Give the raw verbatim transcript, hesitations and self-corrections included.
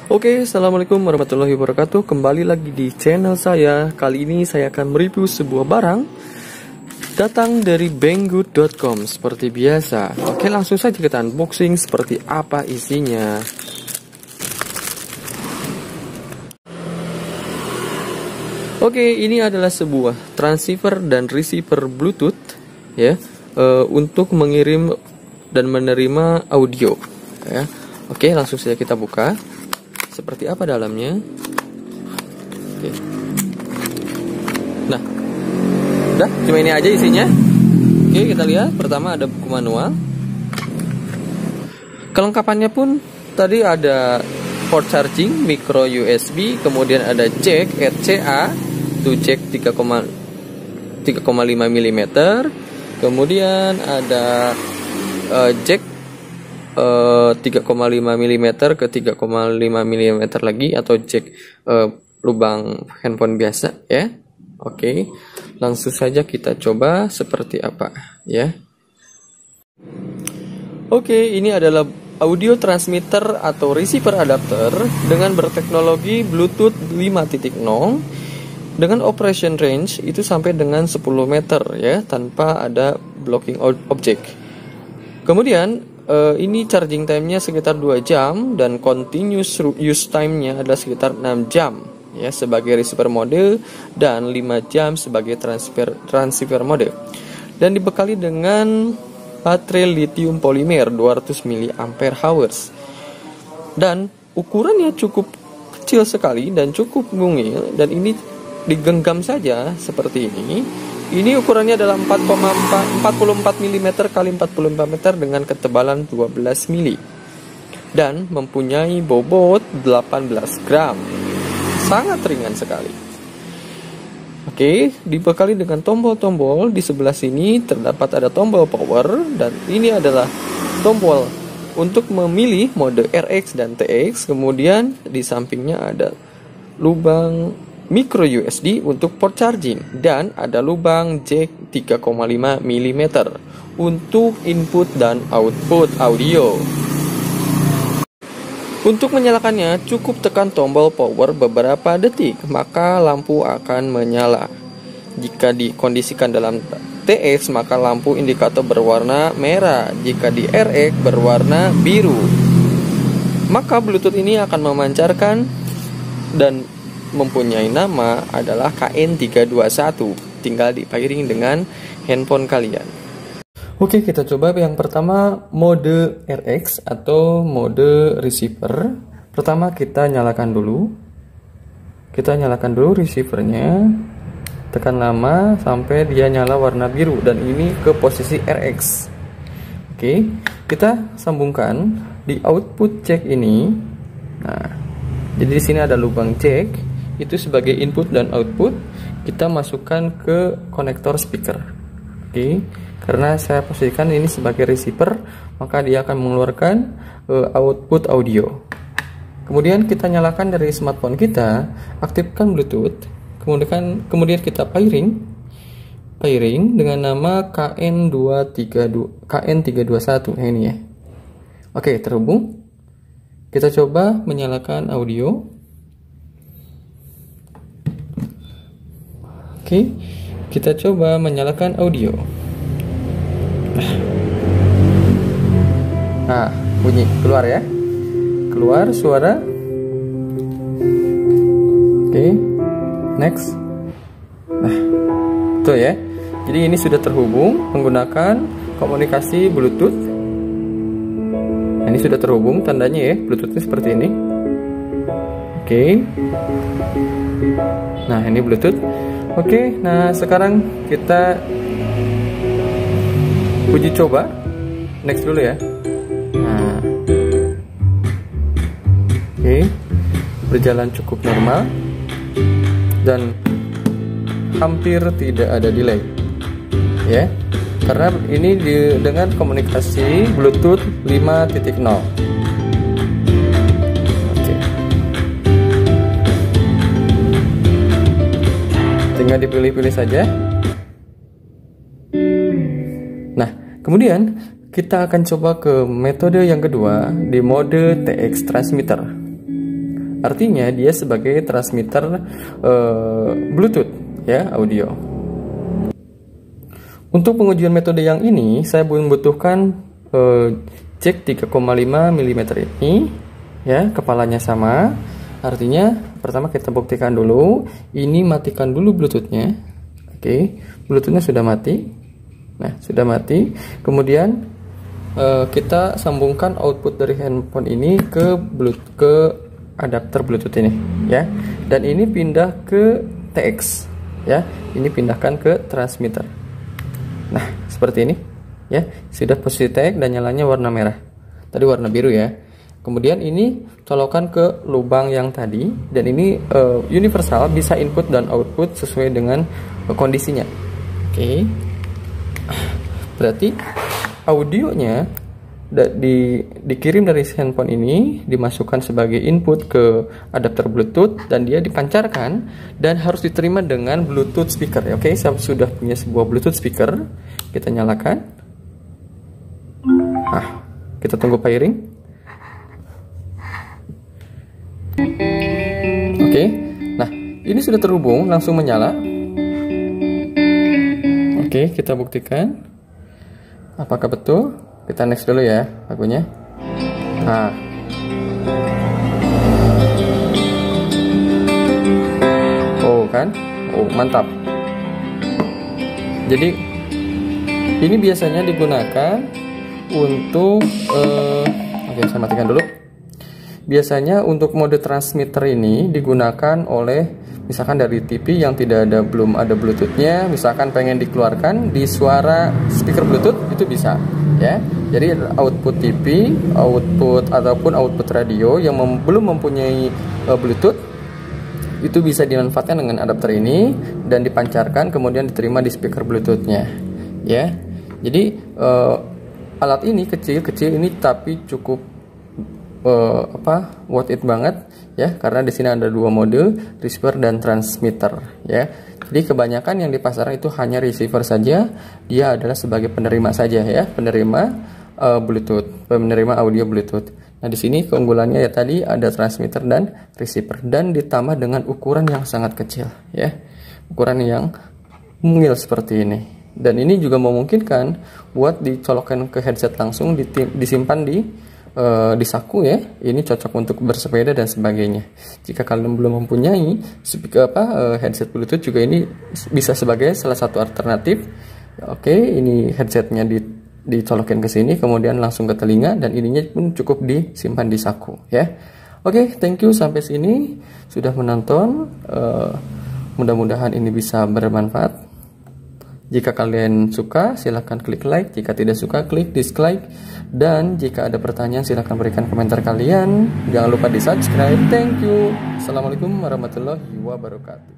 Oke, assalamualaikum warahmatullahi wabarakatuh. Kembali lagi di channel saya. Kali ini saya akan mereview sebuah barang datang dari banggood dot com seperti biasa. Oke, langsung saja kita unboxing seperti apa isinya. Oke, ini adalah sebuah transceiver dan receiver Bluetooth ya, e, untuk mengirim dan menerima audio ya. Oke, langsung saja kita buka. Seperti apa dalamnya? Oke. Nah, udah cuma ini aja isinya. Oke, kita lihat. Pertama ada buku manual. Kelengkapannya pun tadi ada port charging, micro U S B, kemudian ada jack R C A, itu jack tiga koma lima milimeter, kemudian ada uh, jack uh, tiga koma lima milimeter ke tiga koma lima milimeter lagi, atau jack uh, lubang handphone biasa ya. Oke, langsung saja kita coba seperti apa ya. Oke, ini adalah audio transmitter atau receiver adapter dengan berteknologi Bluetooth lima titik nol dengan operation range itu sampai dengan sepuluh meter ya, tanpa ada blocking object. Kemudian uh, ini charging time-nya sekitar dua jam dan continuous use time-nya adalah sekitar enam jam ya sebagai receiver mode dan lima jam sebagai transfer transceiver mode. Dan dibekali dengan baterai lithium polimer dua ratus miliampere hours. Dan ukurannya cukup kecil sekali dan cukup mungil, dan ini digenggam saja seperti ini. Ini ukurannya adalah empat puluh empat milimeter kali empat puluh empat meter dengan ketebalan dua belas mili dan mempunyai bobot delapan belas gram. Sangat ringan sekali. Oke, dibekali dengan tombol-tombol. Di sebelah sini terdapat ada tombol power, dan ini adalah tombol untuk memilih mode R X dan T X. Kemudian di sampingnya ada lubang micro U S B untuk port charging, dan ada lubang jack tiga koma lima milimeter untuk input dan output audio. Untuk menyalakannya cukup tekan tombol power beberapa detik, maka lampu akan menyala. Jika dikondisikan dalam T X, maka lampu indikator berwarna merah. Jika di R X berwarna biru. Maka Bluetooth ini akan memancarkan dan mempunyai nama adalah K N tiga dua satu. Tinggal di-pairing dengan handphone kalian. Oke, kita coba yang pertama mode R X atau mode receiver. Pertama kita nyalakan dulu. Kita nyalakan dulu receivernya. Tekan lama sampai dia nyala warna biru, dan ini ke posisi R X. Oke, kita sambungkan di output jack ini. Nah, jadi di sini ada lubang jack, itu sebagai input dan output. Kita masukkan ke konektor speaker. Oke, karena saya posisikan ini sebagai receiver, maka dia akan mengeluarkan uh, output audio. Kemudian kita nyalakan dari smartphone kita, aktifkan Bluetooth. Kemudian kemudian kita pairing, pairing dengan nama K N tiga dua satu. Nah, ini ya. Oke, terhubung. Kita coba menyalakan audio. Oke, kita coba menyalakan audio. Nah, bunyi keluar ya, keluar suara. Oke, next. Nah, itu ya. Jadi ini sudah terhubung menggunakan komunikasi Bluetooth. Nah, ini sudah terhubung, tandanya ya, Bluetoothnya seperti ini. Oke. Nah, ini Bluetooth. Oke, nah sekarang kita uji coba. Next dulu ya. Nah, oke, berjalan cukup normal dan hampir tidak ada delay ya, karena ini di, dengan komunikasi Bluetooth lima titik nol. Oke, tinggal dipilih-pilih saja. Nah, kemudian kita akan coba ke metode yang kedua di mode T X transmitter. Artinya dia sebagai transmitter uh, Bluetooth ya, audio. Untuk pengujian metode yang ini saya membutuhkan uh, jack tiga koma lima milimeter ini ya, kepalanya sama. Artinya pertama kita buktikan dulu, ini matikan dulu Bluetoothnya. Oke, Bluetoothnya sudah mati. Nah, sudah mati. Kemudian uh, kita sambungkan output dari handphone ini ke Bluetooth, ke adapter Bluetooth ini ya. Dan ini pindah ke T X ya. Ini pindahkan ke transmitter. Nah, seperti ini ya. Sudah posisi T X dan nyalanya warna merah. Tadi warna biru ya. Kemudian ini colokan ke lubang yang tadi, dan ini uh, universal, bisa input dan output sesuai dengan uh, kondisinya. Oke. Berarti audionya di, dikirim dari handphone ini, dimasukkan sebagai input ke adapter Bluetooth, dan dia dipancarkan dan harus diterima dengan Bluetooth speaker. Oke, saya sudah punya sebuah Bluetooth speaker. Kita nyalakan. Nah, kita tunggu pairing. Oke, nah ini sudah terhubung, langsung menyala. Oke, kita buktikan apakah betul. Kita next dulu ya lagunya. Nah, oh kan, oh mantap. Jadi ini biasanya digunakan untuk, uh, oke saya matikan dulu. Biasanya untuk mode transmitter ini digunakan oleh misalkan dari T V yang tidak ada, belum ada Bluetoothnya, misalkan pengen dikeluarkan di suara speaker Bluetooth, itu bisa ya. Jadi output T V, output ataupun output radio yang mem belum mempunyai uh, Bluetooth, itu bisa dimanfaatkan dengan adapter ini dan dipancarkan kemudian diterima di speaker Bluetoothnya ya. Jadi uh, alat ini kecil-kecil ini tapi cukup Uh, apa worth it banget ya, karena di sini ada dua mode, receiver dan transmitter ya. Jadi kebanyakan yang di pasaran itu hanya receiver saja, dia adalah sebagai penerima saja ya, penerima uh, Bluetooth, penerima audio Bluetooth. Nah di sini keunggulannya ya tadi ada transmitter dan receiver, dan ditambah dengan ukuran yang sangat kecil ya, ukuran yang mungil seperti ini. Dan ini juga memungkinkan buat dicolokkan ke headset langsung, disimpan di Uh, di saku ya. Ini cocok untuk bersepeda dan sebagainya. Jika kalian belum mempunyai speaker apa uh, headset Bluetooth, juga ini bisa sebagai salah satu alternatif. Oke, ini headsetnya di dicolokin ke sini, kemudian langsung ke telinga, dan ininya pun cukup disimpan di saku ya. Oke, thank you sampai sini sudah menonton. Uh, mudah-mudahan ini bisa bermanfaat. Jika kalian suka, silahkan klik like. Jika tidak suka, klik dislike. Dan jika ada pertanyaan, silahkan berikan komentar kalian. Jangan lupa di subscribe. Thank you. Assalamualaikum warahmatullahi wabarakatuh.